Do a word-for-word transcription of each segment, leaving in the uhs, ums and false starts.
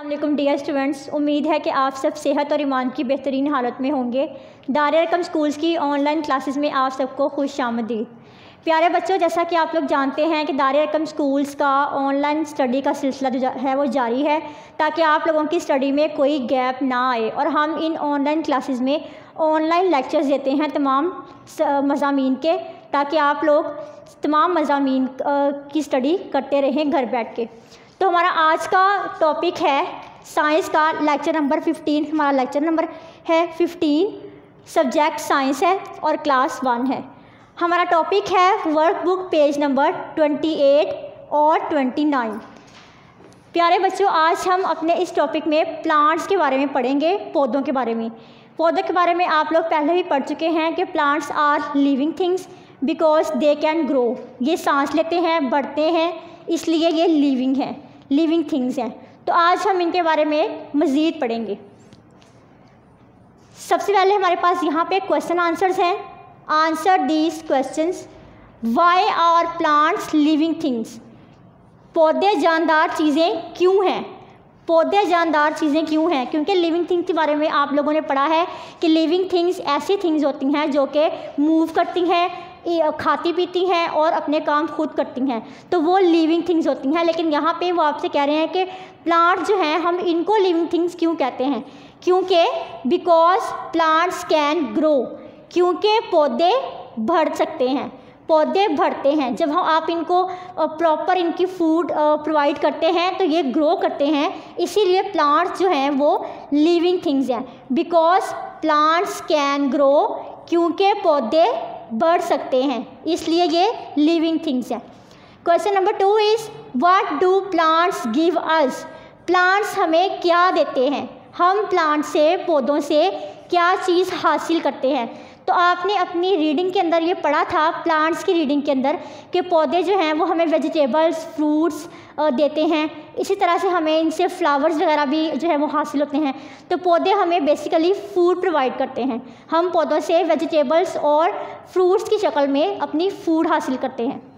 वालेकुम dear students, उम्मीद है कि आप सब सेहत और ईमान की बेहतरीन हालत में होंगे। दारुल अरकम स्कूल्स की ऑनलाइन क्लासेस में आप सबको खुश आमदीद। प्यारे बच्चों, जैसा कि आप लोग जानते हैं कि दारुल अरकम स्कूल्स का ऑनलाइन स्टडी का सिलसिला जो है वो जारी है, ताकि आप लोगों की स्टडी में कोई गैप ना आए। और हम इन ऑनलाइन क्लासेस में ऑनलाइन लेक्चर्स देते हैं तमाम मज़ामीन के, ताकि आप लोग तमाम मज़ामीन की स्टडी करते रहें घर बैठ के। तो हमारा आज का टॉपिक है साइंस का लेक्चर नंबर फिफ्टीन। हमारा लेक्चर नंबर है फिफ्टीन, सब्जेक्ट साइंस है और क्लास वन है। हमारा टॉपिक है workbook page number twenty eight और ट्वेंटी नाइन। प्यारे बच्चों, आज हम अपने इस टॉपिक में प्लांट्स के बारे में पढ़ेंगे, पौधों के बारे में। पौधों के बारे में आप लोग पहले भी पढ़ चुके हैं कि plants are living things because they can grow. ये सांस लेते हैं, बढ़ते हैं, इसलिए ये लिविंग हैं, लिविंग थिंग्स हैं। तो आज हम इनके बारे में मज़ीद पढ़ेंगे। सबसे पहले हमारे पास यहाँ पे क्वेश्चन आंसर्स हैं। Answer these questions. Why are plants living things? पौधे जानदार चीज़ें क्यों हैं? पौधे जानदार चीज़ें क्यों हैं? क्योंकि लिविंग थिंग्स के बारे में आप लोगों ने पढ़ा है कि लिविंग थिंग्स ऐसी थिंग्स होती हैं जो कि मूव करती हैं, खाती पीती हैं और अपने काम खुद करती हैं, तो वो लिविंग थिंग्स होती हैं। लेकिन यहाँ पे वो आपसे कह रहे हैं कि प्लांट जो हैं, हम इनको लिविंग थिंग्स क्यों कहते हैं? क्योंकि बिकॉज प्लांट्स कैन ग्रो, क्योंकि पौधे बढ़ सकते हैं, पौधे बढ़ते हैं। जब हम आप इनको प्रॉपर इनकी फूड प्रोवाइड करते हैं तो ये ग्रो करते हैं, इसीलिए प्लांट्स जो हैं वो लिविंग थिंग्स हैं। बिकॉज प्लांट्स कैन ग्रो, क्योंकि पौधे बढ़ सकते हैं, इसलिए ये लिविंग थिंग्स हैं। Question number two is what do plants give us? Plants हमें क्या देते हैं? हम प्लांट से, पौधों से क्या चीज़ हासिल करते हैं? तो आपने अपनी रीडिंग के अंदर ये पढ़ा था, प्लांट्स की रीडिंग के अंदर, कि पौधे जो हैं वो हमें वेजिटेबल्स, फ्रूट्स देते हैं। इसी तरह से हमें इनसे फ्लावर्स वगैरह भी जो है वो हासिल होते हैं। तो पौधे हमें बेसिकली फूड प्रोवाइड करते हैं। हम पौधों से वेजिटेबल्स और फ्रूट्स की शक्ल में अपनी फूड हासिल करते हैं।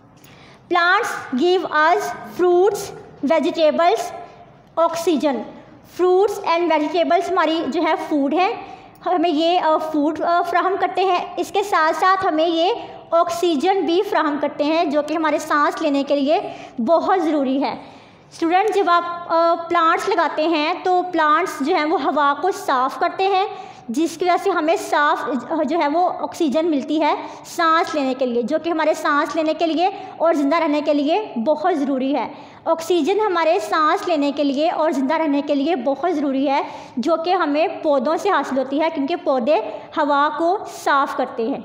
Plants give us fruits, vegetables, oxygen. Fruits and vegetables हमारी जो है फूड है, हमें ये फूड फ्राहम करते हैं। इसके साथ साथ हमें ये ऑक्सीजन भी फ्राहम करते हैं, जो कि हमारे सांस लेने के लिए बहुत ज़रूरी है। स्टूडेंट, जब आप प्लांट्स लगाते हैं तो प्लांट्स जो हैं वो हवा को साफ़ करते हैं, जिसकी वजह से हमें साफ़ जो है वो ऑक्सीजन मिलती है सांस लेने के लिए, जो कि हमारे सांस लेने के लिए और ज़िंदा रहने के लिए बहुत ज़रूरी है। ऑक्सीजन हमारे सांस लेने के लिए और ज़िंदा रहने के लिए बहुत ज़रूरी है, जो कि हमें पौधों से हासिल होती है, क्योंकि पौधे हवा को साफ़ करते हैं।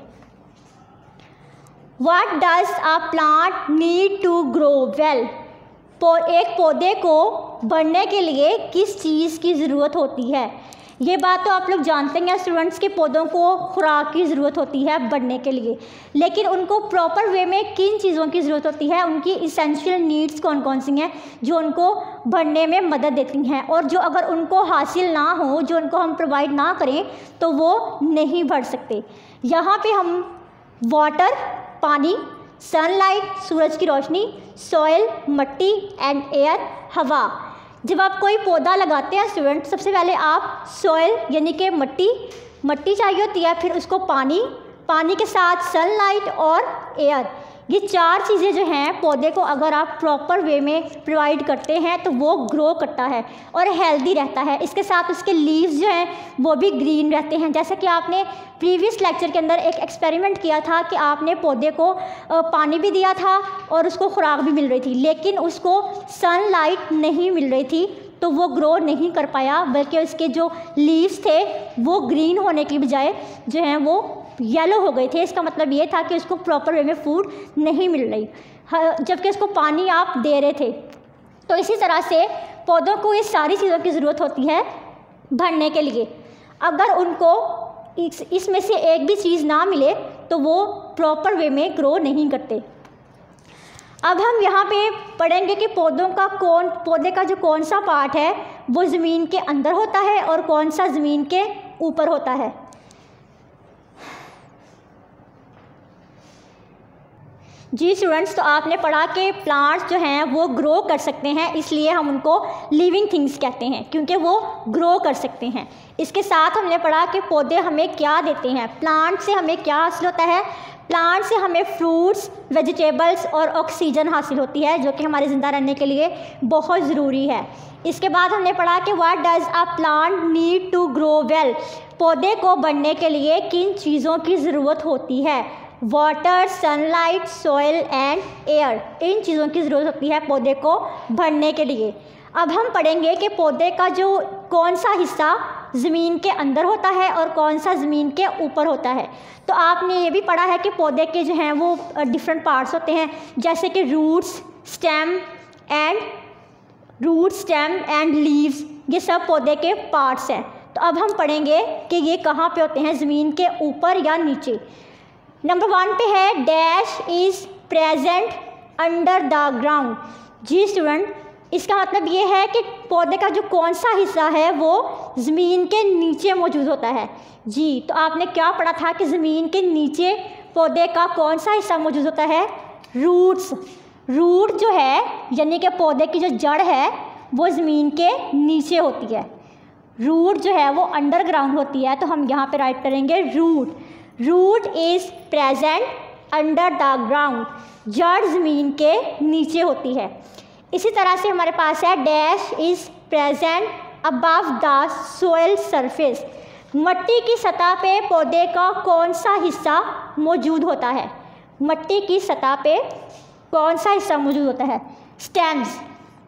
What does a plant need to grow well? एक पौधे को बढ़ने के लिए किस चीज़ की ज़रूरत होती है? ये बात तो आप लोग जानते हैं स्टूडेंट्स के पौधों को खुराक की ज़रूरत होती है बढ़ने के लिए, लेकिन उनको प्रॉपर वे में किन चीज़ों की ज़रूरत होती है? उनकी इसेंशियल नीड्स कौन कौन सी हैं जो उनको बढ़ने में मदद देती हैं, और जो अगर उनको हासिल ना हो, जो उनको हम प्रोवाइड ना करें, तो वो नहीं बढ़ सकते। यहाँ पे हम वाटर, पानी, सनलाइट, सूरज की रोशनी, सॉइल, मिट्टी एंड एयर, हवा। जब आप कोई पौधा लगाते हैं स्टूडेंट, सबसे पहले आप सॉइल यानी कि मिट्टी मिट्टी चाहिए होती है, फिर उसको पानी, पानी के साथ सनलाइट और एयर। ये चार चीज़ें जो हैं पौधे को अगर आप प्रॉपर वे में प्रोवाइड करते हैं तो वो ग्रो करता है और हेल्दी रहता है। इसके साथ उसके लीव्स जो हैं वो भी ग्रीन रहते हैं। जैसा कि आपने प्रीवियस लेक्चर के अंदर एक एक्सपेरिमेंट किया था कि आपने पौधे को पानी भी दिया था और उसको खुराक भी मिल रही थी, लेकिन उसको सनलाइट नहीं मिल रही थी, तो वो ग्रो नहीं कर पाया, बल्कि उसके जो लीव्स थे वो ग्रीन होने की बजाय जो हैं वो येलो हो गए थे। इसका मतलब ये था कि उसको प्रॉपर वे में फूड नहीं मिल रही, जबकि उसको पानी आप दे रहे थे। तो इसी तरह से पौधों को ये सारी चीज़ों की ज़रूरत होती है बढ़ने के लिए। अगर उनको इस इसमें से एक भी चीज़ ना मिले तो वो प्रॉपर वे में ग्रो नहीं करते। अब हम यहाँ पे पढ़ेंगे कि पौधों का कौन पौधे का जो कौन सा पार्ट है वो ज़मीन के अंदर होता है और कौन सा ज़मीन के ऊपर होता है। जी स्टूडेंट्स, तो आपने पढ़ा कि प्लांट्स जो हैं वो ग्रो कर सकते हैं, इसलिए हम उनको लिविंग थिंग्स कहते हैं क्योंकि वो ग्रो कर सकते हैं। इसके साथ हमने पढ़ा कि पौधे हमें क्या देते हैं, प्लांट से हमें क्या हासिल होता है। प्लांट से हमें फ्रूट्स, वेजिटेबल्स और ऑक्सीजन हासिल होती है जो कि हमारे ज़िंदा रहने के लिए बहुत ज़रूरी है। इसके बाद हमने पढ़ा कि what does a plant need to grow well, पौधे को बढ़ने के लिए किन चीज़ों की ज़रूरत होती है। Water, sunlight, soil and air, इन चीज़ों की ज़रूरत होती है पौधे को बढ़ने के लिए। अब हम पढ़ेंगे कि पौधे का जो कौन सा हिस्सा ज़मीन के अंदर होता है और कौन सा ज़मीन के ऊपर होता है। तो आपने ये भी पढ़ा है कि पौधे के जो हैं वो डिफरेंट पार्ट्स होते हैं, जैसे कि roots, stem and root stem and leaves, ये सब पौधे के पार्ट्स हैं। तो अब हम पढ़ेंगे कि ये कहाँ पे होते हैं, ज़मीन के ऊपर या नीचे। नंबर वन पे है dash is present under the ground. जी स्टूडेंट, इसका मतलब ये है कि पौधे का जो कौन सा हिस्सा है वो ज़मीन के नीचे मौजूद होता है। जी, तो आपने क्या पढ़ा था कि ज़मीन के नीचे पौधे का कौन सा हिस्सा मौजूद होता है, रूट्स। रूट जो है यानी कि पौधे की जो जड़ है वो ज़मीन के नीचे होती है, रूट जो है वो अंडरग्राउंड होती है। तो हम यहाँ पे राइट करेंगे root. Root is present under the ground, जड़ ज़मीन के नीचे होती है। इसी तरह से हमारे पास है dash is present above the soil surface, मिट्टी की सतह पे पौधे का कौन सा हिस्सा मौजूद होता है। मिट्टी की सतह पे कौन सा हिस्सा मौजूद होता है, स्टेम्स।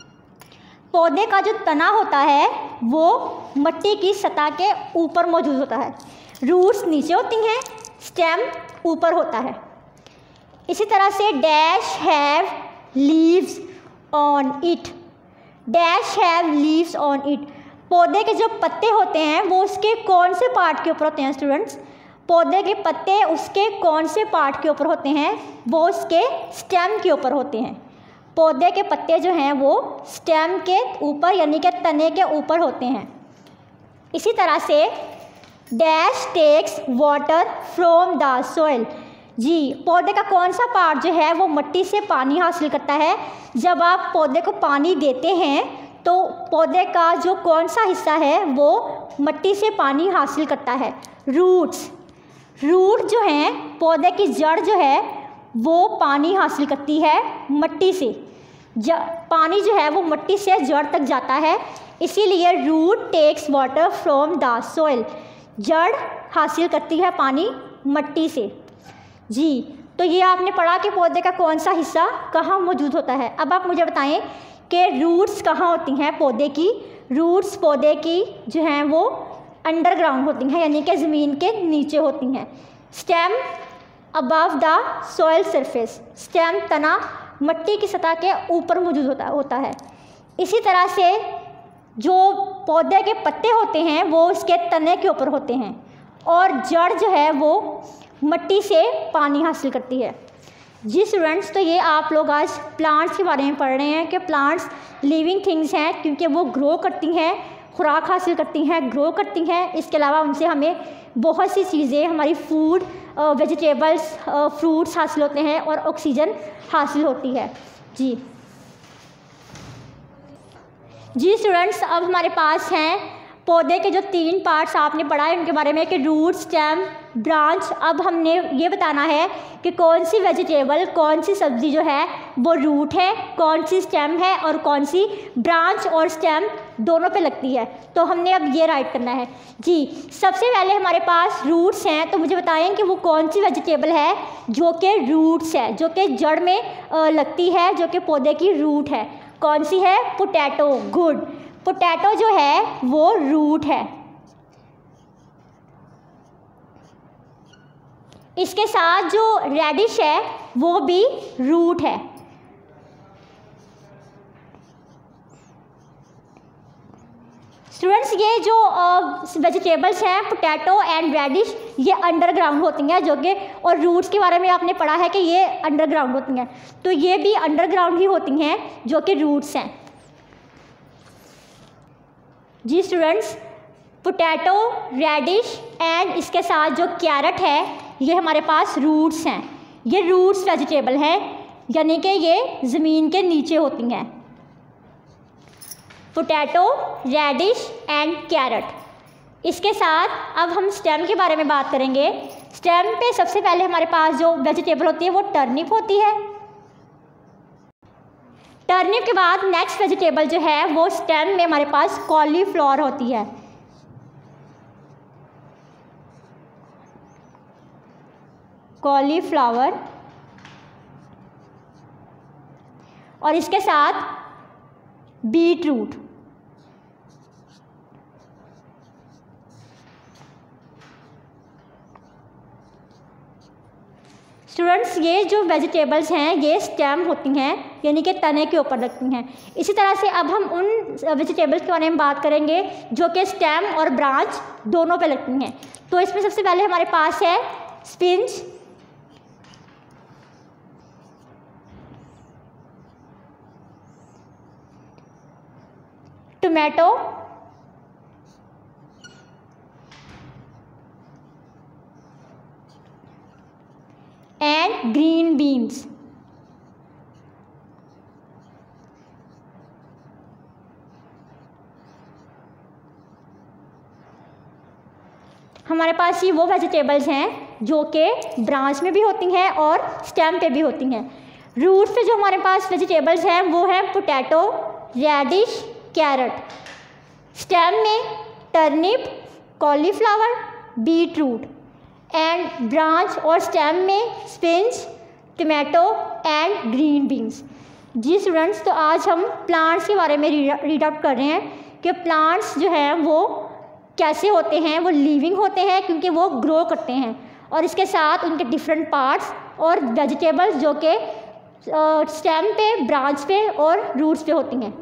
पौधे का जो तना होता है वो मिट्टी की सतह के ऊपर मौजूद होता है। रूट्स नीचे होती हैं, स्टेम ऊपर होता है। इसी तरह से dash have leaves on it, dash have leaves on it, पौधे के जो पत्ते होते हैं वो उसके कौन से पार्ट के ऊपर होते हैं स्टूडेंट्स। पौधे के पत्ते उसके कौन से पार्ट के ऊपर होते हैं, वो उसके स्टेम के ऊपर होते हैं। पौधे के पत्ते जो हैं वो स्टेम के ऊपर यानी कि तने के ऊपर होते हैं। इसी तरह से dash takes water from the soil. जी, पौधे का कौन सा पार्ट जो है वो मिट्टी से पानी हासिल करता है। जब आप पौधे को पानी देते हैं तो पौधे का जो कौन सा हिस्सा है वो मिट्टी से पानी हासिल करता है, रूट्स। रूट जो हैं, पौधे की जड़ जो है वो पानी हासिल करती है मिट्टी से। ज पानी जो है वो मिट्टी से जड़ तक जाता है, इसीलिए root takes water from the soil, जड़ हासिल करती है पानी मिट्टी से। जी, तो ये आपने पढ़ा कि पौधे का कौन सा हिस्सा कहाँ मौजूद होता है। अब आप मुझे बताएं कि रूट्स कहाँ होती हैं पौधे की। रूट्स पौधे की जो हैं वो अंडरग्राउंड होती हैं यानी कि ज़मीन के नीचे होती हैं। Stem above the soil surface, stem तना मिट्टी की सतह के ऊपर मौजूद होता होता है। इसी तरह से जो पौधे के पत्ते होते हैं वो उसके तने के ऊपर होते हैं और जड़ जो है वो मिट्टी से पानी हासिल करती है। जी स्टूडेंट्स, तो ये आप लोग आज प्लांट्स के बारे में पढ़ रहे हैं कि प्लांट्स लिविंग थिंग्स हैं क्योंकि वो ग्रो करती हैं, खुराक हासिल करती हैं, ग्रो करती हैं। इसके अलावा उनसे हमें बहुत सी चीज़ें, हमारी फूड, वेजिटेबल्स, फ्रूट्स हासिल होते हैं और ऑक्सीजन हासिल होती है। जी जी स्टूडेंट्स, अब हमारे पास हैं पौधे के जो तीन पार्ट्स आपने पढ़ा है उनके बारे में कि रूट, स्टेम, ब्रांच। अब हमने ये बताना है कि कौन सी वेजिटेबल, कौन सी सब्ज़ी जो है वो रूट है, कौन सी स्टेम है और कौन सी ब्रांच और स्टेम दोनों पे लगती है। तो हमने अब ये राइट करना है। जी, सबसे पहले हमारे पास रूट्स हैं, तो मुझे बताएं कि वो कौन सी वेजिटेबल है जो कि रूट्स है, जो कि जड़ में लगती है, जो कि पौधे की रूट है। कौन सी है? पोटैटो। गुड, पोटैटो जो है वो रूट है। इसके साथ जो रेडिश है वो भी रूट है। स्टूडेंट्स, ये जो वेजिटेबल्स हैं पोटैटो एंड रेडिश, ये अंडरग्राउंड होती हैं जो कि, और रूट्स के बारे में आपने पढ़ा है कि ये अंडरग्राउंड होती हैं, तो ये भी अंडरग्राउंड ही होती हैं जो कि रूट्स हैं। जी स्टूडेंट्स, पोटैटो, रेडिश एंड इसके साथ जो कैरेट है ये हमारे पास रूट्स हैं। ये रूट्स वेजिटेबल हैं, यानी कि ये ज़मीन के नीचे होती हैं। Potato, radish and carrot. इसके साथ अब हम स्टेम के बारे में बात करेंगे। स्टेम पे सबसे पहले हमारे पास जो वेजिटेबल होती है वो टर्निप होती है। टर्निप के बाद नेक्स्ट वेजिटेबल जो है वो स्टेम में हमारे पास कॉलीफ्लावर होती है। कॉलीफ्लावर और इसके साथ बीट रूट। स्टूडेंट्स, ये जो वेजिटेबल्स हैं ये स्टेम होती हैं, यानी कि तने के ऊपर लगती हैं। इसी तरह से अब हम उन वेजिटेबल्स के बारे में बात करेंगे जो कि स्टेम और ब्रांच दोनों पे लगती हैं। तो इसमें सबसे पहले हमारे पास है spinach, tomato, and green beans. हमारे पास ये वो वेजिटेबल्स हैं जो कि ब्रांच में भी होती हैं और स्टेम पे भी होती हैं। रूट्स पे जो हमारे पास वेजिटेबल्स हैं वो हैं पोटैटो, रेडिश, कैरेट। स्टेम में turnip, cauliflower, beet root and branch और स्टेम में spinach, tomato and green beans. जी स्टूडेंट्स, तो आज हम प्लांट्स के बारे में रीड आउट कर रहे हैं कि प्लांट्स जो हैं वो कैसे होते हैं। वो लिविंग होते हैं क्योंकि वो ग्रो करते हैं, और इसके साथ उनके डिफरेंट पार्ट्स और वेजिटेबल्स जो कि स्टेम पे, ब्रांच पे और रूट्स पे होती हैं।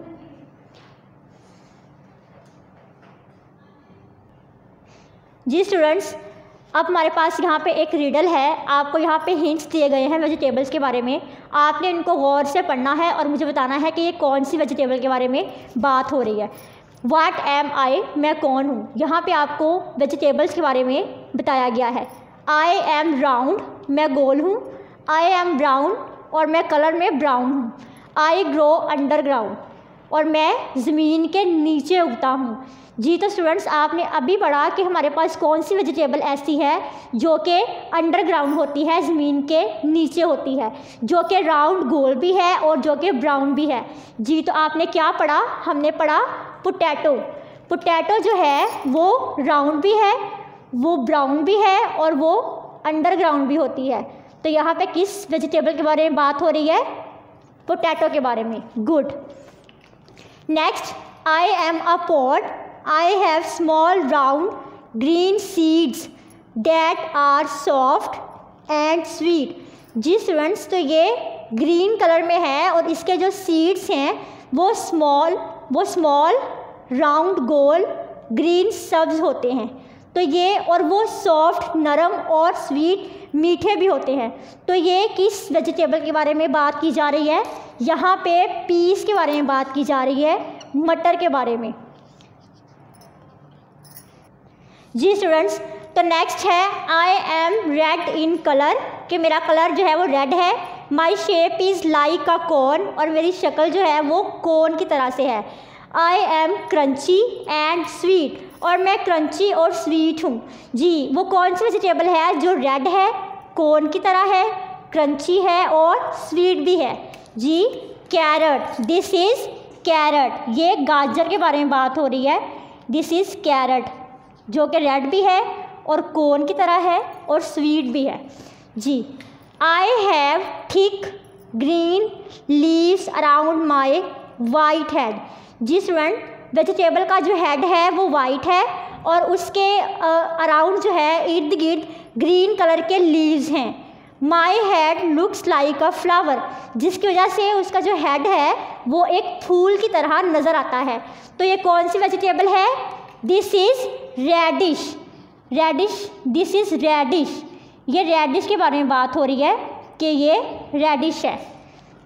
जी स्टूडेंट्स, अब हमारे पास यहाँ पे एक रीडल है। आपको यहाँ पे हिंट्स दिए गए हैं वेजिटेबल्स के बारे में। आपने इनको गौर से पढ़ना है और मुझे बताना है कि ये कौन सी वेजिटेबल के बारे में बात हो रही है। व्हाट एम आई, मैं कौन हूँ। यहाँ पे आपको वेजिटेबल्स के बारे में बताया गया है। आई एम राउंड, मैं गोल हूँ। आई एम ब्राउन, और मैं कलर में ब्राउन हूँ। आई ग्रो अंडरग्राउंड, और मैं ज़मीन के नीचे उगता हूँ। जी तो स्टूडेंट्स, आपने अभी पढ़ा कि हमारे पास कौन सी वेजिटेबल ऐसी है जो कि अंडरग्राउंड होती है, ज़मीन के नीचे होती है, जो कि राउंड गोल भी है और जो कि ब्राउन भी है। जी तो आपने क्या पढ़ा? हमने पढ़ा पोटैटो। पोटैटो जो है वो राउंड भी है, वो ब्राउन भी है और वो अंडरग्राउंड भी होती है। तो यहाँ पे किस वेजिटेबल के बारे में बात हो रही है? पोटैटो के बारे में। Good. Next, I am a pot, I have small round green seeds that are soft and sweet। जी स्टूडेंट्स, तो ये ग्रीन कलर में है और इसके जो सीड्स हैं वो स्मॉल वो स्मॉल राउंड गोल ग्रीन सब्ज होते हैं। तो ये और वो सॉफ्ट, नरम और स्वीट, मीठे भी होते हैं। तो ये किस वेजिटेबल के बारे में बात की जा रही है? यहाँ पे पीस के बारे में बात की जा रही है, मटर के बारे में। जी स्टूडेंट्स, तो नेक्स्ट है I am red in colour, कि मेरा कलर जो है वो रेड है। My shape is like a cone, और मेरी शक्ल जो है वो कोन की तरह से है। I am crunchy and sweet, और मैं क्रंची और स्वीट हूँ। जी, वो कौन सी वेजिटेबल है जो रेड है, कोन की तरह है, क्रंची है और स्वीट भी है? जी, कैरेट। This is carrot. ये गाजर के बारे में बात हो रही है। दिस इज़ कैरेट, जो कि रेड भी है और कोन की तरह है और स्वीट भी है। जी, I have thick green leaves around my white head. जी स्टूडेंट, वेजिटेबल का जो हेड है वो वाइट है और उसके अराउंड जो है इर्द गिर्द ग्रीन कलर के लीव्स हैं। My head looks like a flower, जिसकी वजह से उसका जो हेड है वो एक फूल की तरह नज़र आता है। तो ये कौन सी वेजिटेबल है? This is radish. Radish, this is radish. ये रेडिश के बारे में बात हो रही है कि ये रेडिश है।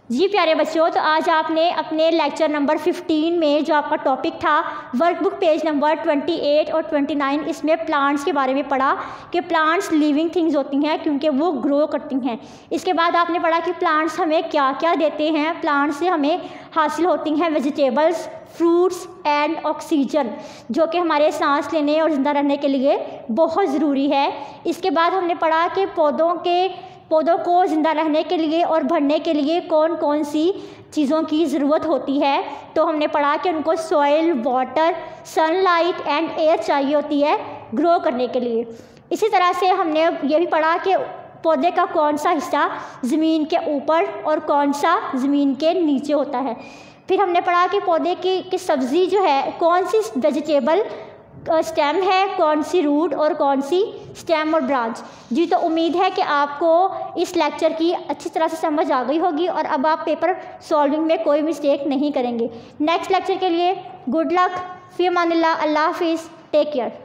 जी प्यारे बच्चों, तो आज आपने अपने लेक्चर नंबर फिफ्टीन में जो आपका टॉपिक था workbook page number twenty eight और ट्वेंटी नाइन, इसमें प्लांट्स के बारे में पढ़ा कि प्लांट्स लिविंग थिंग्स होती हैं क्योंकि वो ग्रो करती हैं। इसके बाद आपने पढ़ा कि प्लांट्स हमें क्या क्या देते हैं। प्लांट्स से हमें हासिल होती हैं वेजिटेबल्स, फ्रूट्स एंड ऑक्सीजन, जो कि हमारे सांस लेने और ज़िंदा रहने के लिए बहुत ज़रूरी है। इसके बाद हमने पढ़ा कि पौधों के पौधों को ज़िंदा रहने के लिए और बढ़ने के लिए कौन कौन सी चीज़ों की ज़रूरत होती है। तो हमने पढ़ा कि उनको soil, water, sunlight and air चाहिए होती है ग्रो करने के लिए। इसी तरह से हमने ये भी पढ़ा कि पौधे का कौन सा हिस्सा ज़मीन के ऊपर और कौन सा ज़मीन के नीचे होता है। फिर हमने पढ़ा कि पौधे की, की सब्ज़ी जो है कौन सी वेजिटेबल स्टेम है, कौन सी रूट और कौन सी स्टेम और ब्रांच। जी तो उम्मीद है कि आपको इस लेक्चर की अच्छी तरह से समझ आ गई होगी और अब आप पेपर सॉल्विंग में कोई मिस्टेक नहीं करेंगे। नेक्स्ट लेक्चर के लिए गुड लक, फ़ी अमानिल्लाह, अल्लाह हाफिज़, टेक केयर।